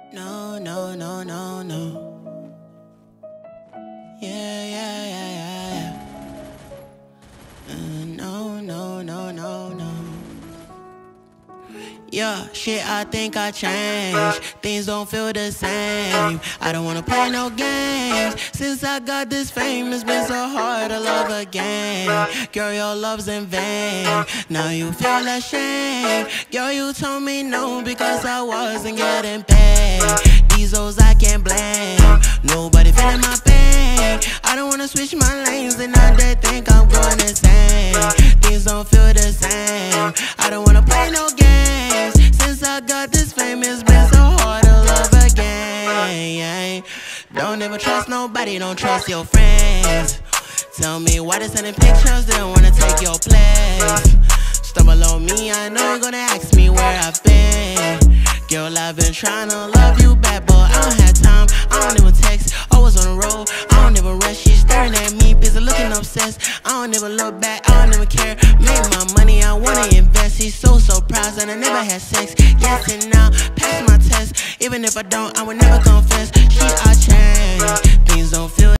No, no, no, no, no. Yeah, yeah, yeah, yeah, yeah. No, no, no, no, no. Yeah, shit, I think I changed. Things don't feel the same. I don't wanna play no games. Since I got this fame, it's been so hard to love again. Girl, your love's in vain. Now you feel ashamed. Girl, you told me no because I wasn't getting paid. These hoes I can't blame. Nobody feeling my pain. I don't wanna switch my lanes and now they think I'm going insane. Things don't feel the same. I don't wanna play no games. Since I got this fame, it's been so hard to love again. Don't ever trust nobody, don't trust your friends. Tell me why they sending pictures, they don't wanna take your place. Stumble on me, I know you're gonna ask me where I've been. Girl, I've been trying to love you back, but I don't have time, I don't even text. Always on the road, I don't even rush. She's staring at me, busy looking obsessed. I don't even look back, I don't even care. Make my money, I wanna invest. He's so surprised and I never had sex. Yes and now, pass my test. Even if I don't, I would never confess. She, I changed, things don't feel